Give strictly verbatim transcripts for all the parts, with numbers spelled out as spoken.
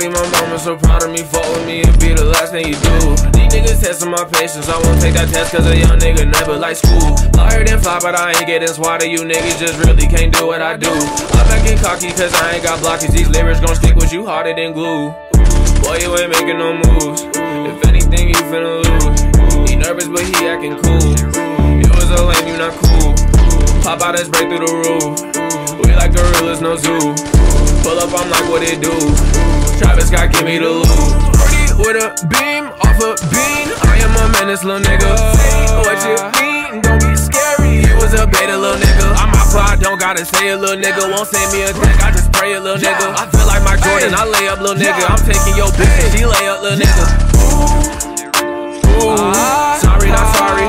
body, my mama so proud of me. Fuck with me, it'll be the last thing you do. These niggas testing my patience, I won't take that test cause a young nigga never like school. Higher than fly, but I ain't getting swatted. You niggas just really can't do what I do. I'm acting cocky cause I ain't got blockers. These lyrics gon' stick with you harder than glue. Boy, you ain't making no moves. If anything, you finna lose. He nervous, but he acting cool. You was a lame, you not cool. Pop out, let's break through the roof. We like gorillas, no zoo. Pull up, I'm like, what it do? Travis Scott, give me the loot. Pretty with a beam, off a bean. I am a menace, little nigga. What you mean? Don't be scary. You was a beta, little nigga. I'm my pride, don't gotta say it, little nigga. Won't send me a thing, I just pray it, little nigga. I feel like Mike Jordan, I lay up, little nigga. I'm taking your bitch and she lay up, little nigga. Ooh, ooh, sorry, not sorry.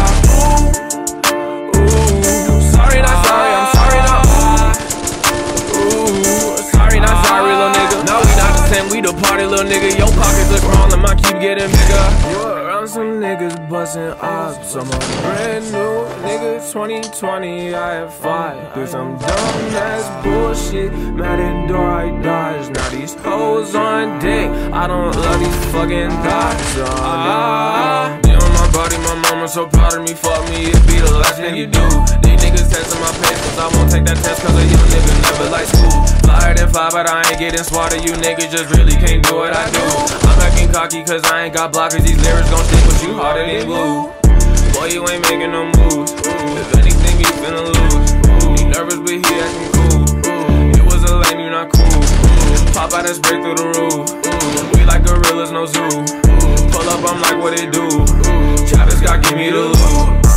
Ooh, sorry, not sorry. I'm sorry, not ooh. Sorry, not sorry, little nigga. No, we not the same, we the party, little nigga. Your pockets look wrong, and mine keep getting bigger. You around some niggas bustin' ops. I'm a brand new nigga, twenty twenty, I have five. Do some dumb ass bullshit, mad at door I dodge. Now these hoes on dick, I don't love these fucking dogs. Ah, you on my body, my mama so proud of me. Fuck me, it be the last thing you do. These niggas testing my patience, I won't take that test cause a young nigga never like school. Flyer than fly, but I ain't getting swatted. You niggas just really can't do what I do. I'm acting cocky cause I ain't got blockers. These lyrics gon' stick with you harder than glue. Boy, you ain't making no moves. If anything, you finna lose. He nervous, but he acting cool. You was a lame, you not cool. Pop out, let's break through the roof. We like gorillas, no zoo. Pull up, I'm like, what it do? Travis Scott, give me the loot.